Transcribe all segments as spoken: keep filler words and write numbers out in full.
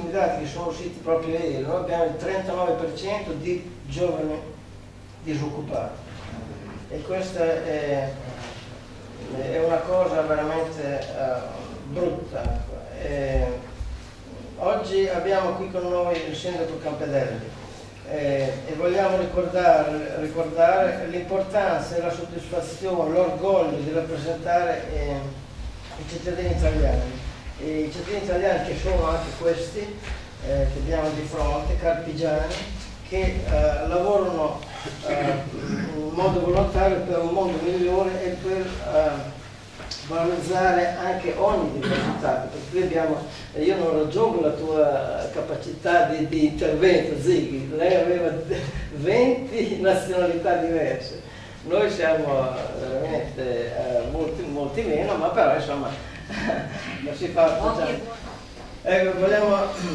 ultimi dati che sono usciti proprio ieri, noi abbiamo il trentanove per cento di giovani disoccupati e questa è, è una cosa veramente uh, brutta. E oggi abbiamo qui con noi il sindaco Campedelli eh, e vogliamo ricordare, ricordare l'importanza e la soddisfazione, l'orgoglio di rappresentare eh, i cittadini italiani. E i cittadini italiani che sono anche questi, eh, che abbiamo di fronte, carpigiani, che eh, lavorano eh, in modo volontario per un mondo migliore e per eh, valorizzare anche ogni diversità, perché qui abbiamo, io non raggiungo la tua capacità di, di intervento, Zighi, lei aveva venti nazionalità diverse, noi siamo veramente eh, molti, molti meno, ma però insomma non si fa. Facciamo. Ecco, vogliamo,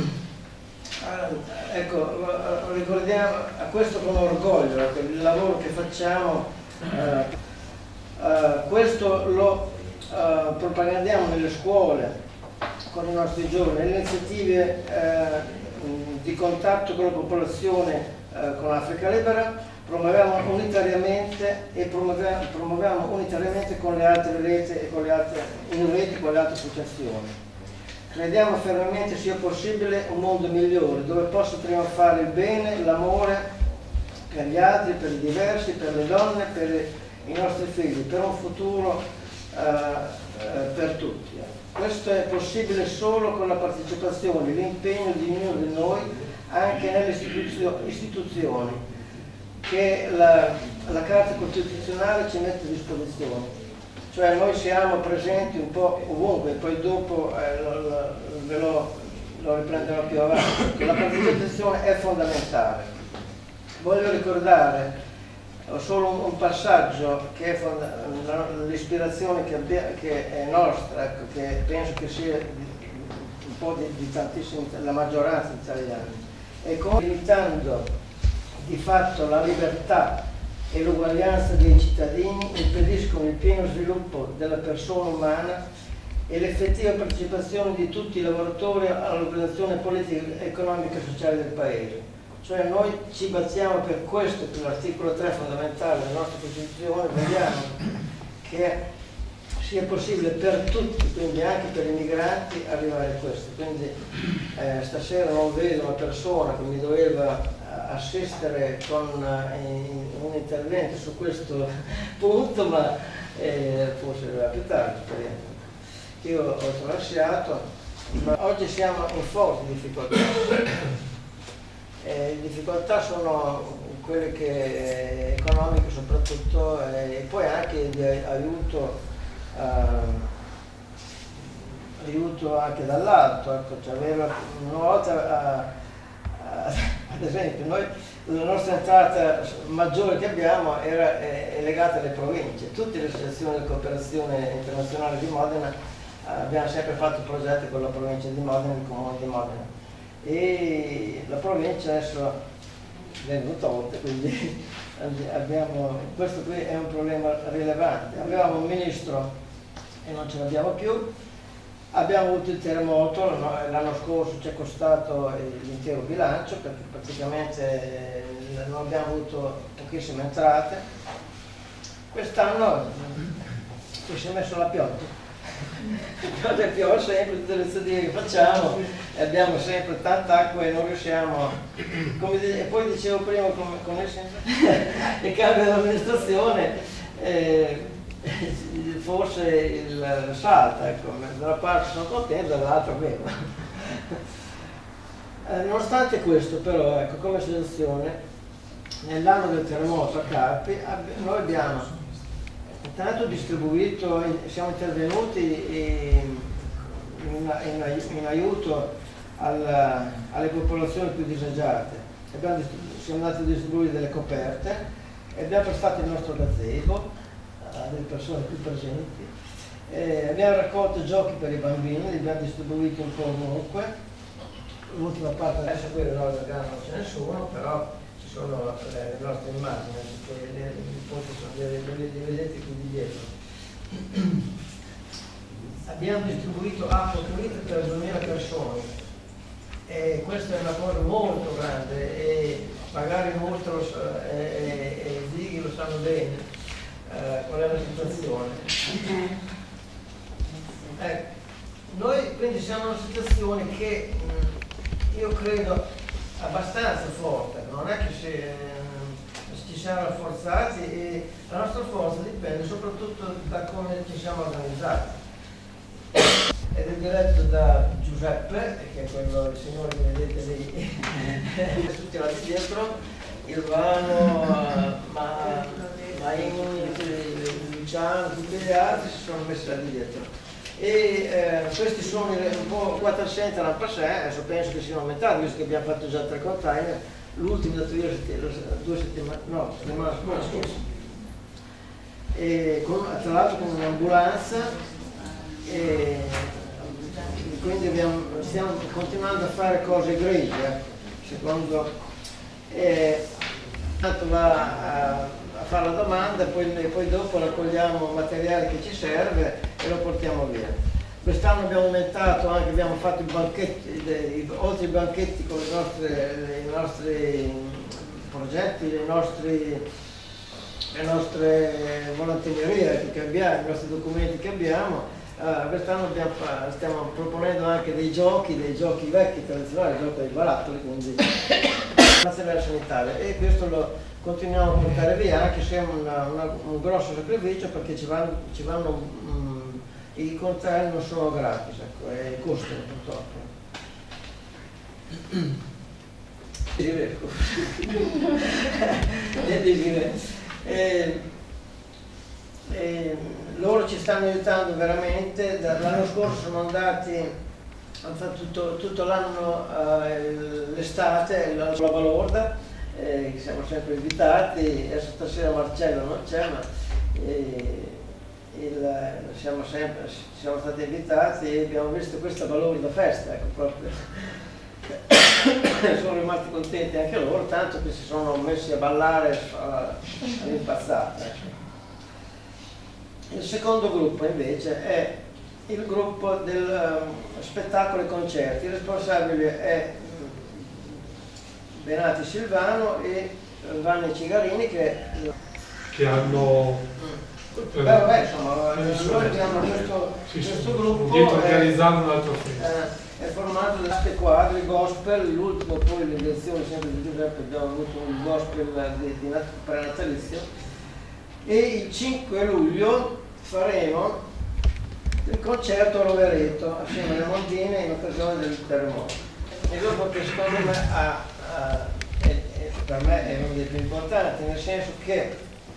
ecco, ricordiamo a questo con orgoglio, ecco, il lavoro che facciamo, eh, eh, questo lo Uh, propagandiamo nelle scuole con i nostri giovani, nelle iniziative uh, di contatto con la popolazione uh, con l'Africa Libera, promuoviamo unitariamente e promuoviamo, promuoviamo unitariamente con le altre reti e con le altre, in rete con le altre associazioni. Crediamo fermamente sia possibile un mondo migliore, dove possa trionfare il bene, l'amore per gli altri, per i diversi, per le donne, per i nostri figli, per un futuro Uh, uh, per tutti. Questo è possibile solo con la partecipazione, l'impegno di ognuno di noi anche nelle istituzio istituzioni che la, la Carta Costituzionale ci mette a disposizione. Cioè noi siamo presenti un po' ovunque, poi dopo eh, lo, lo, ve lo, lo riprenderò più avanti. La partecipazione è fondamentale. Voglio ricordare ho solo un, un passaggio che è l'ispirazione che, che è nostra, ecco, che penso che sia un po' di, di tantissimi, la maggioranza italiani, e come limitando di fatto la libertà e l'uguaglianza dei cittadini impediscono il pieno sviluppo della persona umana e l'effettiva partecipazione di tutti i lavoratori all'organizzazione politica, economica e sociale del Paese. Cioè noi ci battiamo per questo, per l'articolo tre fondamentale della nostra Costituzione, vogliamo che sia possibile per tutti, quindi anche per i migranti, arrivare a questo. Quindi eh, stasera non vedo una persona che mi doveva assistere con eh, un intervento su questo punto, ma eh, forse arriverà più tardi, speriamo. Io ho tralasciato, ma oggi siamo in forte difficoltà. Le difficoltà sono quelle che, eh, economiche soprattutto, eh, e poi anche di aiuto, eh, aiuto anche dall'alto. Ecco, cioè aveva una volta, eh, ad esempio, noi, la nostra entrata maggiore che abbiamo era, è, è legata alle province. Tutte le associazioni di cooperazione internazionale di Modena eh, abbiamo sempre fatto progetti con la provincia di Modena, il comune di Modena. E la provincia adesso viene tolta, quindi abbiamo, questo qui è un problema rilevante. Avevamo un ministro e non ce l'abbiamo più, abbiamo avuto il terremoto, l'anno scorso ci è costato l'intero bilancio perché praticamente non abbiamo avuto pochissime entrate. Quest'anno si è messo la pioggia. Pioggia piove sempre, tutte le iniziative che facciamo e abbiamo sempre tanta acqua e non riusciamo, come dice, e poi dicevo prima come, con il, il cambio dell'amministrazione eh, forse il salta, ecco, da una parte sono contento, dall'altra meno. Eh, nonostante questo però, ecco, come situazione, nell'anno del terremoto a Carpi noi abbiamo intanto distribuito, siamo intervenuti in, in, in aiuto alla, alle popolazioni più disagiate. Abbiamo, siamo andati a distribuire delle coperte e abbiamo prestato il nostro gazebo a delle persone più presenti. E abbiamo raccolto giochi per i bambini, li abbiamo distribuiti un po' ovunque. L'ultima parte adesso qui non c'è nessuno, però sono le nostre immagini, li vedete qui di dietro. Abbiamo distribuito acqua pulita per duemila persone e questa è una cosa molto grande e magari molto lo so, e, e, e Zighi lo sanno bene eh, qual è la situazione. Ecco, noi quindi siamo in una situazione che mh, io credo abbastanza forte, non è che se, eh, ci siamo rafforzati e la nostra forza dipende soprattutto da come ci siamo organizzati. Ed è diretto da Giuseppe, che è quello, il signore che vedete lì, tutti là dietro, Ilvano, ma, Maini, Luciano, tutti gli altri si sono messi là dietro. E eh, questi sono un po' quattrocento l'anno passato, adesso penso che siano aumentati, visto che abbiamo fatto già tre container, l'ultimo da due settimane, no, settimana scorsa. E con, tra l'altro con un'ambulanza. E quindi abbiamo, stiamo continuando a fare cose grigie, secondo eh, va a, a fare la domanda e poi, poi dopo raccogliamo il materiale che ci serve e lo portiamo via. Quest'anno abbiamo aumentato anche, abbiamo fatto i banchetti, i, oltre ai banchetti con le nostre, i nostri progetti, le nostre, le nostre volantinerie che abbiamo, i nostri documenti che abbiamo. Uh, quest'anno stiamo proponendo anche dei giochi, dei giochi vecchi tradizionali, il gioco dei barattoli, quindi materiale sanitario, e questo lo continuiamo a portare via, anche se è una, una, un grosso sacrificio perché ci vanno, ci vanno um, i container non sono gratis, ecco, e costano purtroppo. e, e, loro ci stanno aiutando veramente. L'anno scorso sono andati, hanno fatto tutto, tutto l'anno uh, l'estate, la Balorda, eh, siamo sempre invitati, adesso stasera Marcello non c'è, ma eh, il, siamo, sempre, siamo stati invitati e abbiamo visto questa Balorda festa, ecco, proprio. Sono rimasti contenti anche loro, tanto che si sono messi a ballare all'impazzata. Il secondo gruppo invece è il gruppo del um, spettacolo e concerti. Il responsabile è um, Benati Silvano e Vanni Cigarini che, che hanno mm. Beh, vabbè, insomma, noi abbiamo questo, sì, questo sì, gruppo organizzando un altro festa. È, è formato da queste quadri gospel, l'ultimo poi l'edizione sempre di Giuseppe, abbiamo avuto un gospel di, di prenatalizio, e il cinque luglio faremo il concerto a Rovereto assieme alle Mondine in occasione del terremoto. E dopo che secondo me ha, ha, è, è, per me è uno dei più importanti, nel senso che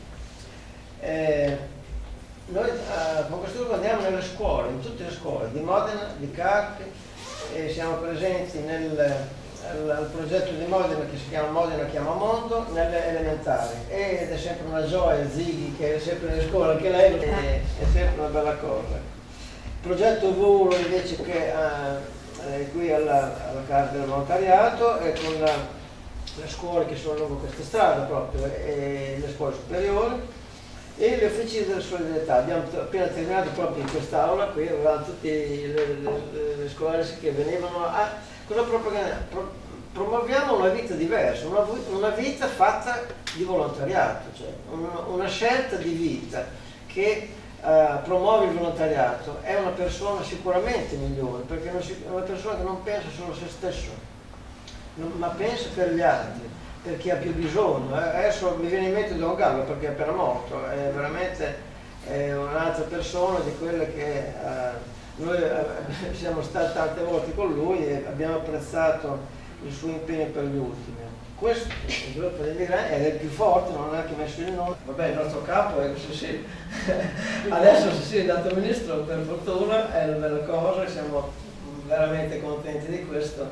eh, noi uh, con questo gruppo andiamo nelle scuole, in tutte le scuole di Modena, di Carpi, e siamo presenti nel al, al progetto di Modena che si chiama Modena Chiama Mondo, nelle elementari, ed è sempre una gioia. Zighi, che è sempre nelle scuole, anche lei è, è sempre una bella cosa. Il progetto Volo invece che uh, è qui alla, alla Casa del Volontariato, è con la, le scuole che sono lungo questa strada proprio, e le scuole superiori e le officine della solidarietà. Abbiamo appena terminato proprio in quest'aula, qui avevamo tutte le, le, le scuole che venivano a cosa propaganda. Pro, promuoviamo una vita diversa, una, una vita fatta di volontariato, cioè una, una scelta di vita che uh, promuove il volontariato. È una persona sicuramente migliore, perché è una persona che non pensa solo a se stesso, non, ma pensa per gli altri, per chi ha più bisogno. Adesso mi viene in mente Don Gallo perché è appena morto, è veramente un'altra persona di quelle che uh, noi uh, siamo stati tante volte con lui e abbiamo apprezzato il suo impegno per gli ultimi. Questo il gruppo dei migranti è il più forte, non ha neanche messo il nome. Vabbè, il nostro capo è sì. Adesso si è dato ministro, per fortuna, è una bella cosa, siamo veramente contenti di questo.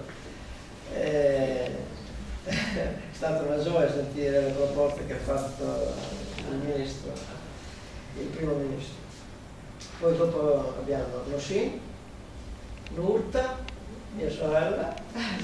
E... è stata una gioia sentire le proposte che ha fatto il ministro, il primo ministro. Poi dopo abbiamo Nossin, Nurta, mia sorella,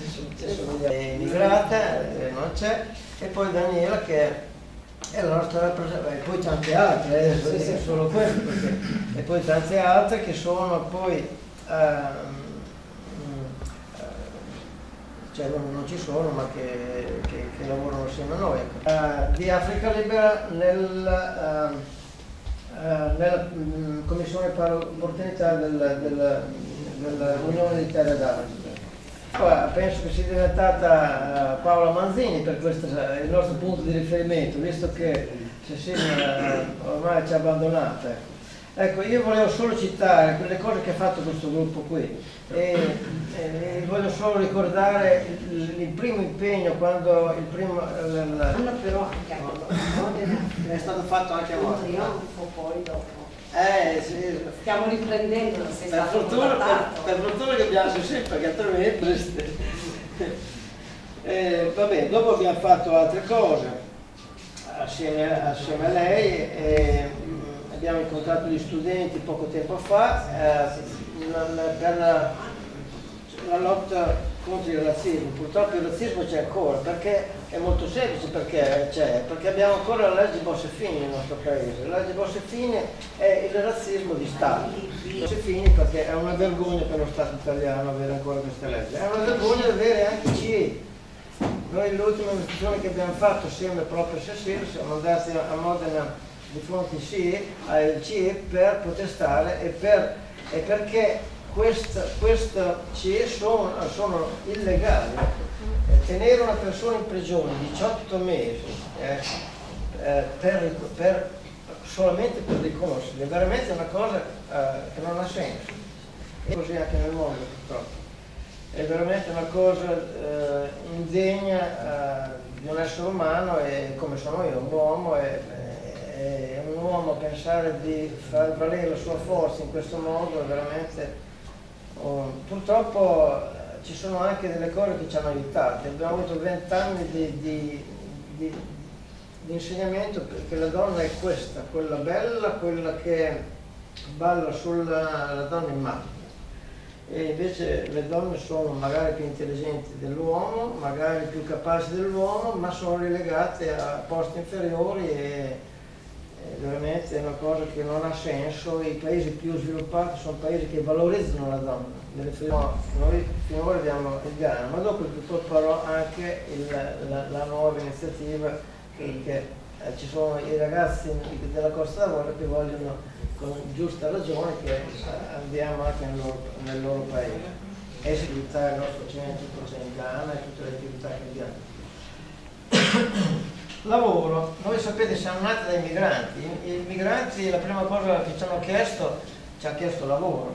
è immigrata, eh, non c'è, e poi Daniela che è la nostra rappresentante, e poi tante altre, eh, sì, sì, solo questo, perché, e poi tante altre che sono poi... Uh, cioè non, non ci sono ma che, che, che lavorano assieme a noi. Uh, di Africa Libera nel, uh, uh, nella um, Commissione per l'opportunità del, del, dell'Unione di Terre d'Africa. Penso che sia diventata uh, Paola Manzini per questo uh, il nostro punto di riferimento, visto che Cecilia uh, ormai ci ha abbandonato. Ecco. Ecco, io volevo solo citare quelle cose che ha fatto questo gruppo qui e, e voglio solo ricordare il, il primo impegno quando il primo... Hanno però anche a Modena è stato fatto anche a un Modena. trionfo poi dopo. Eh, sì. Stiamo riprendendo, sei per stato fortuna, per, contattato. per fortuna che abbiamo sì, perché altrimenti... eh, vabbè, dopo abbiamo fatto altre cose assieme, assieme a lei e, abbiamo incontrato gli studenti poco tempo fa eh, per la, la lotta contro il razzismo. Purtroppo il razzismo c'è ancora, perché è molto semplice perché c'è, perché abbiamo ancora la legge Bossi-Fini nel nostro paese. La legge Bossi-Fini è il razzismo di Stato. Bossi-Fini perché è una vergogna per lo Stato italiano avere ancora queste leggi, è una vergogna avere anche i C I. Noi l'ultima investigazione che abbiamo fatto assieme proprio a Cecilia siamo andati a Modena di fronte al C I per protestare e, per, e perché questa, questa C I sono, sono illegali. Eh, tenere una persona in prigione diciotto mesi eh, eh, per, per, solamente per riconoscerli è veramente una cosa eh, che non ha senso. E così anche nel mondo purtroppo. È veramente una cosa eh, indegna eh, di un essere umano e come sono io, un uomo. E, è un uomo pensare di far valere la sua forza in questo modo è veramente oh, purtroppo ci sono anche delle cose che ci hanno aiutati. Abbiamo avuto vent'anni di, di, di, di insegnamento perché la donna è questa, quella bella, quella che balla sulla la donna in macchina, e invece le donne sono magari più intelligenti dell'uomo, magari più capaci dell'uomo, ma sono relegate a posti inferiori e veramente è una cosa che non ha senso. I paesi più sviluppati sono paesi che valorizzano la donna. Noi finora abbiamo il Ghana, ma dopo proporrò anche il, la, la nuova iniziativa che, che eh, ci sono i ragazzi della Costa d'Avorio che vogliono con giusta ragione che eh, andiamo anche nel loro, nel loro paese e sviluppare il nostro centro in Ghana e tutte le attività che abbiamo. Lavoro, noi sapete siamo nati dai migranti, i migranti la prima cosa che ci hanno chiesto, ci ha chiesto lavoro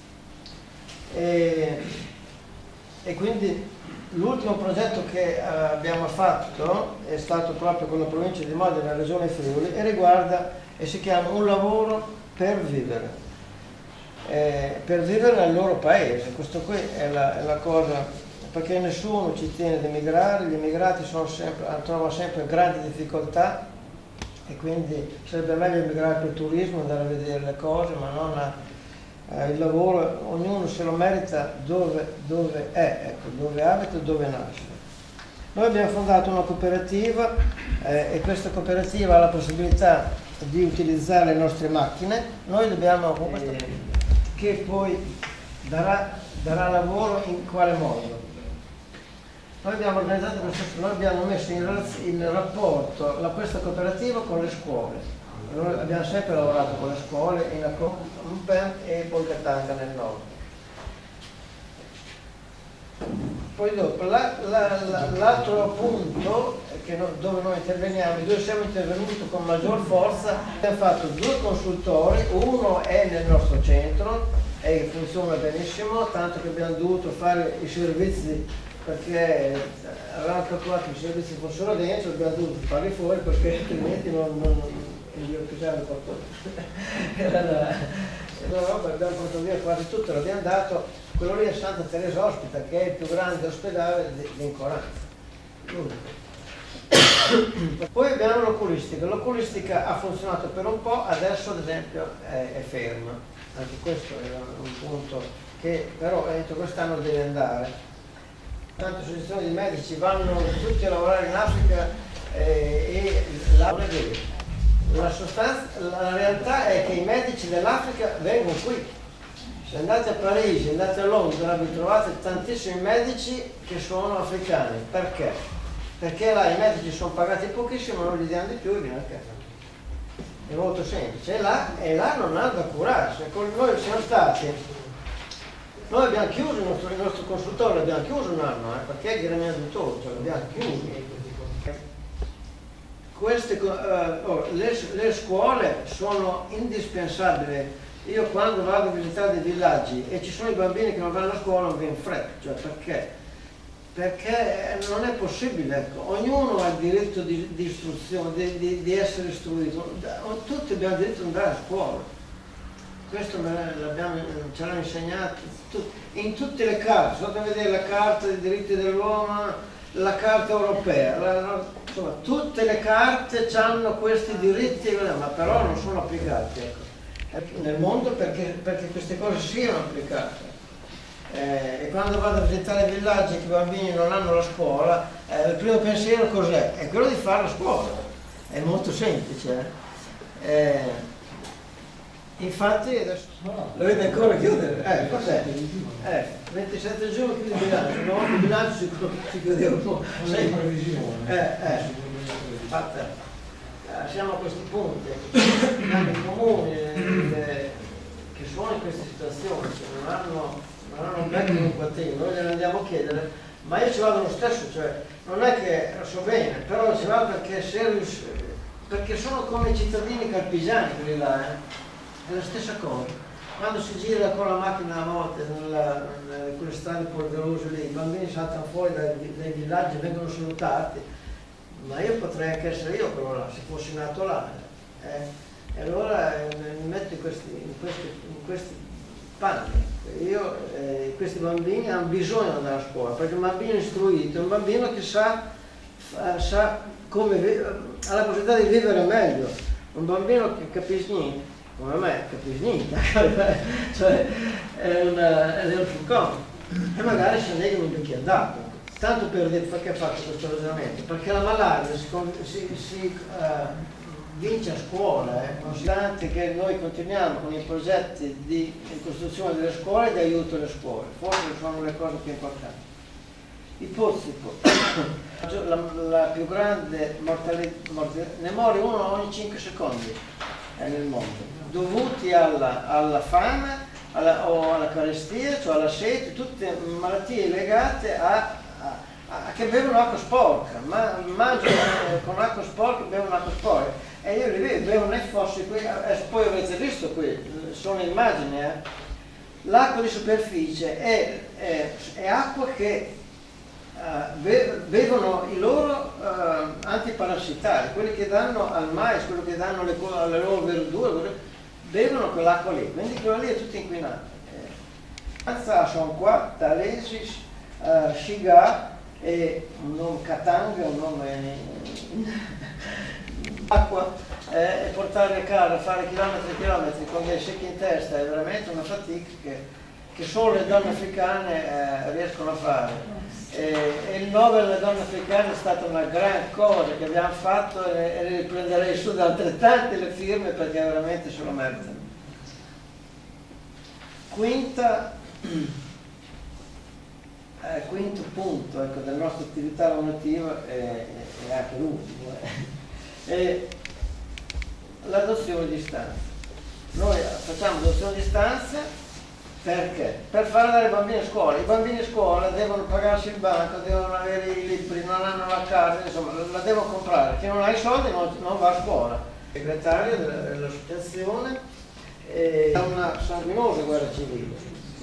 e, e quindi l'ultimo progetto che uh, abbiamo fatto è stato proprio con la provincia di Modena, la regione Friuli, e riguarda e si chiama Un lavoro per vivere, eh, per vivere nel loro paese. Questo qui è la, è la cosa, perché nessuno ci tiene ad emigrare, gli immigrati sono sempre, trovano sempre grandi difficoltà e quindi sarebbe meglio emigrare per turismo, andare a vedere le cose, ma non a, eh, il lavoro, ognuno se lo merita dove, dove è, ecco, dove abita e dove nasce. Noi abbiamo fondato una cooperativa eh, e questa cooperativa ha la possibilità di utilizzare le nostre macchine, noi dobbiamo, eh, che poi darà, darà lavoro in quale modo? Noi abbiamo organizzato questo, noi abbiamo messo in, in rapporto la, questa cooperativa con le scuole. Noi abbiamo sempre lavorato con le scuole in Akompen e Bolgatanga nel nord. Poi dopo, l'altro la, la, punto che no, dove noi interveniamo, dove siamo intervenuti con maggior forza, abbiamo fatto due consultori, uno è nel nostro centro e funziona benissimo, tanto che abbiamo dovuto fare i servizi perché avevamo calcolato che i servizi fossero dentro, abbiamo dovuto farli fuori perché altrimenti non, non, non pisavano qualcosa. Era la, la roba, abbiamo portato via quasi tutto, l'abbiamo dato, quello lì è Santa Teresa Ospita, che è il più grande ospedale di, di Incoranza. Poi abbiamo l'oculistica, l'oculistica ha funzionato per un po', adesso ad esempio è, è ferma, anche questo è un punto che però entro quest'anno deve andare. Tante associazioni di medici vanno tutti a lavorare in Africa eh, e la, la, sostanza, la realtà è che i medici dell'Africa vengono qui, Se andate a Parigi, andate a Londra, vi trovate tantissimi medici che sono africani. Perché? Perché là i medici sono pagati pochissimo, non gli diamo di più e viene a casa. È molto semplice. E là, e là non hanno da curarsi. Con noi siamo stati, noi abbiamo chiuso il nostro, il nostro consultorio, l'abbiamo chiuso un anno, eh, perché è gremio tutto, cioè l'abbiamo chiuso. Queste, uh, oh, le, le scuole sono indispensabili. Io quando vado a visitare dei villaggi e ci sono i bambini che non vanno a scuola non viene freddo, cioè perché? Perché non è possibile, ecco. Ognuno ha il diritto di, di istruzione, di, di, di essere istruito, tutti abbiamo il diritto di andare a scuola. Questo ce l'hanno insegnato in tutte le carte, sono andate a vedere la Carta dei diritti dell'uomo, la Carta europea, la, la, insomma tutte le carte hanno questi diritti, ma però non sono applicati, ecco. Nel mondo perché, perché queste cose siano applicate. Eh, e quando vado a visitare i villaggi che i bambini non hanno la scuola, eh, il primo pensiero cos'è? È quello di fare la scuola. È molto semplice. Eh? Eh, infatti adesso dovete ancora chiudere. Eh, cos'è? Eh, ventisette giugno chiude il bilancio, no? Il bilancio si, si chiudeva un po'. Eh, eh. Fatta. Siamo a questi punti, i comuni eh, che sono in queste situazioni, cioè non hanno, non hanno un becco in un quattino, noi gliene andiamo a chiedere, ma io ci vado lo stesso, cioè non è che lo so bene, però ci vado perché, se, perché sono come i cittadini carpisiani quelli là, eh? È la stessa cosa. Quando si gira con la macchina a volte, nella, nelle, quelle strade polverose lì, i bambini saltano fuori dai, dai villaggi e vengono salutati. Ma io potrei anche essere io quello là, se fossi nato là. Eh? E allora eh, mi metto in questi, in questi, in questi panni. Io, eh, questi bambini hanno bisogno di andare a scuola, perché un bambino istruito è un bambino che sa, sa come, ha la possibilità di vivere meglio. Un bambino che capisce niente, come me, capisce niente, cioè è, una, è un fulcone. E magari si nega un bicchiere d'acqua. Tanto per dire perché faccio questo ragionamento, perché la malaria si, si, si uh, vince a scuola, eh, nonostante che noi continuiamo con i progetti di ricostruzione delle scuole e di aiuto alle scuole, forse sono le cose più importanti. I pozzi, la, la più grande mortalità, mortalità, ne muore uno ogni cinque secondi eh, nel mondo, dovuti alla, alla fame alla, o alla carestia, cioè alla sete, tutte malattie legate a che bevono acqua sporca, ma mangiano con acqua sporca, bevono acqua sporca e io li vedo, bevono nei fossi qui, poi avete visto qui, sono immagini, eh? L'acqua di superficie è, è, è acqua che uh, bevono i loro uh, antiparassitari, quelli che danno al mais, quelli che danno le, alle loro verdure, bevono quell'acqua lì, quindi quella lì è tutta inquinata. Eh. Sono qua, Talesi, uh, Shiga, e un nome Katanga, un nome acqua, eh, e portare a casa, fare chilometri e chilometri con dei secchi in testa è veramente una fatica che, che solo le donne africane eh, riescono a fare. E, e il Nobel delle donne africane è stata una gran cosa che abbiamo fatto e, e riprenderei su da altrettante le firme perché veramente se lo meritano. Quinta Eh, quinto punto ecco, della nostra attività lavorativa e anche l'ultimo è l'adozione di stanze. Noi facciamo l'adozione di stanze perché? Per far andare i bambini a scuola. I bambini a scuola devono pagarsi il banco, devono avere i libri, non hanno la casa, insomma la devono comprare. Chi non ha i soldi non, non va a scuola. Il segretario dell'associazione è una sanguinosa guerra civile.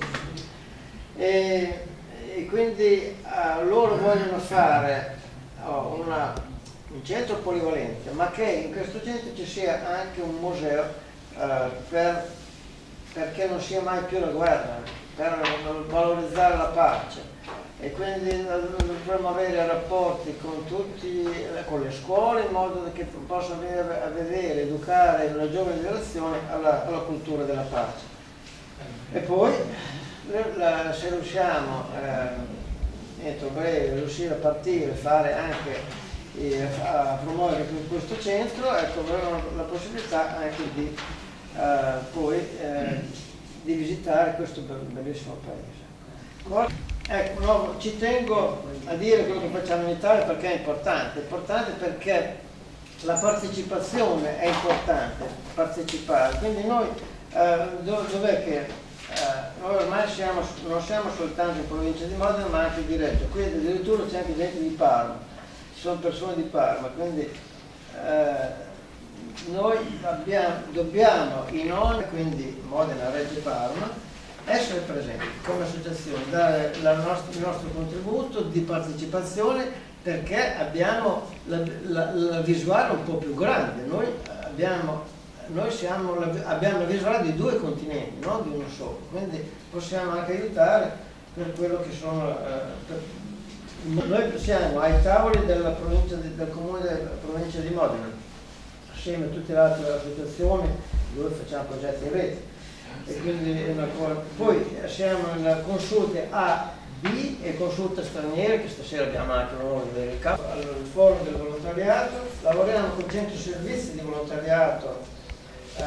E, E quindi uh, loro vogliono fare oh, una, un centro polivalente, ma che in questo centro ci sia anche un museo uh, per, perché non sia mai più la guerra, per valorizzare la pace. E quindi dovremmo avere rapporti con tutti, con le scuole, in modo che possano venire a vedere, educare la giovane generazione alla, alla cultura della pace. E poi La, se riusciamo eh, entro breve riuscire a partire, fare anche eh, a promuovere questo centro, ecco, avremo la possibilità anche di eh, poi eh, di visitare questo bellissimo paese. Ecco, no, ci tengo a dire quello che facciamo in Italia perché è importante, è importante perché la partecipazione è importante, partecipare, quindi noi eh, dov'è che eh, noi ormai siamo, non siamo soltanto in provincia di Modena ma anche di Reggio, qui addirittura c'è anche gente di Parma, ci sono persone di Parma, quindi eh, noi abbiamo, dobbiamo in ogni, quindi Modena, Reggio e Parma, essere presenti come associazione, dare la nostra, il nostro contributo di partecipazione perché abbiamo la, la, la visuale un po' più grande, noi abbiamo, noi siamo la, abbiamo la visuale di due continenti, non di uno solo, quindi possiamo anche aiutare per quello che sono... Eh, per, noi siamo ai tavoli della provincia di, del comune della provincia di Modena, assieme a tutte le altre associazioni dove facciamo progetti in rete. E quindi è una cosa. Poi siamo in consulte A, B e consulte straniere, che stasera abbiamo anche l'onore di vedere il capo, al forum del volontariato, lavoriamo con cento servizi di volontariato eh,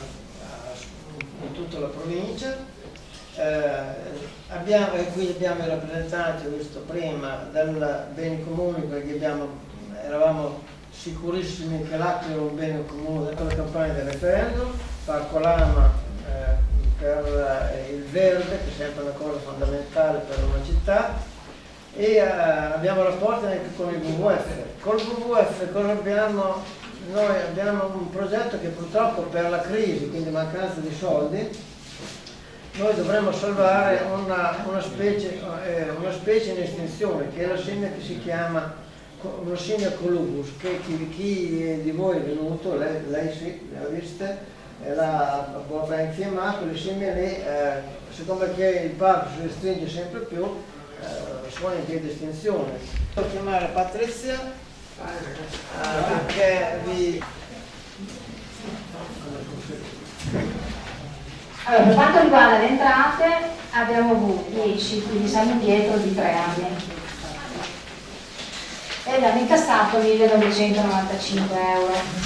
in tutta la provincia, eh, abbiamo, e qui abbiamo i rappresentanti, ho visto prima, del beni comuni, perché abbiamo, eravamo sicurissimi che l'acqua era un bene comune con la campagna del referendum, Parco Lama eh, per eh, il verde, che è sempre una cosa fondamentale per una città, e eh, abbiamo rapporti anche con il W W F. Col W W F cosa abbiamo? Noi abbiamo un progetto che purtroppo per la crisi, quindi mancanza di soldi, noi dovremmo salvare una, una, specie, eh, una specie in estinzione, che è la scimmia che si chiama una scimmia colubus, che chi, chi di voi è venuto, lei, lei sì, le ha viste, la ha infiammato, le scimmie lì, eh, siccome che il parco si restringe sempre più, eh, sono in via di estinzione. Devo chiamare Patrizia eh, perché vi... Allora, per quanto riguarda le entrate, abbiamo avuto dieci, quindi siamo indietro di tre anni. E abbiamo incassato millenovecentonovantacinque euro.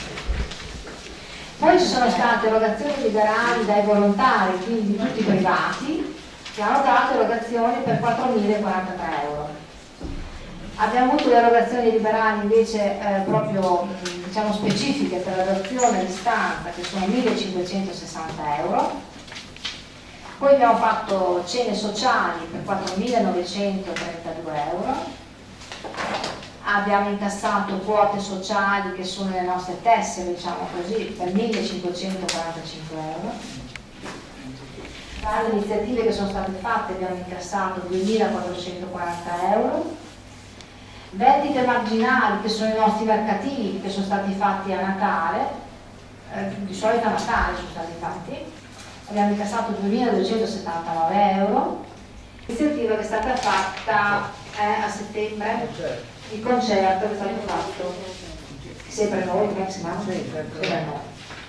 Poi ci sono state erogazioni liberali dai volontari, quindi tutti privati, che hanno dato erogazioni per quattromilaquarantatré euro. Abbiamo avuto le erogazioni liberali invece eh, proprio diciamo, specifiche per l'adozione a distanza, che sono millecinquecentosessanta euro. Poi abbiamo fatto cene sociali per quattromilanovecentotrentadue euro. Abbiamo incassato quote sociali che sono le nostre tessere, diciamo così, per millecinquecentoquarantacinque euro. Tra le iniziative che sono state fatte abbiamo incassato duemilaquattrocentoquaranta euro. Vendite marginali, che sono i nostri mercatini, che sono stati fatti a Natale, eh, di solito a Natale sono stati fatti, abbiamo incassato duemiladuecentosettantanove euro. L'iniziativa che è stata fatta eh, a settembre, il concerto che è stato fatto sempre noi, come si chiama? Sempre noi.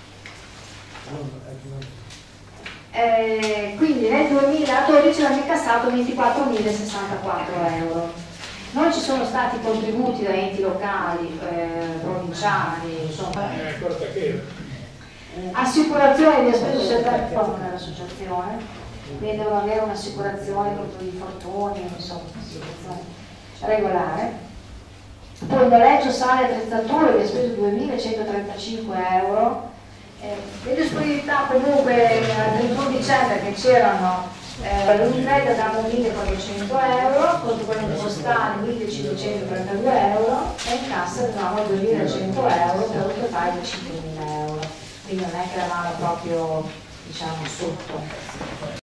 Eh, quindi nel duemiladodici abbiamo incassato ventiquattromilasessantaquattro euro. Non ci sono stati contributi da enti locali, eh, provinciali, insomma, assicurazioni di spese societarie proprio nell'associazione, quindi devono avere un'assicurazione contro gli infortuni, insomma, un'assicurazione regolare. Poi noleggio, sale e attrezzature abbiamo speso duemilacentotrentacinque euro. Eh, le disponibilità comunque al trentuno dicembre che c'erano eh, l'Unicredit avevamo millequattrocento euro, conto corrente postale millecinquecentotrentadue euro e in cassa avevamo duemilacento euro per un totale di cinquemila euro. Quindi non è che eravamo proprio diciamo sotto.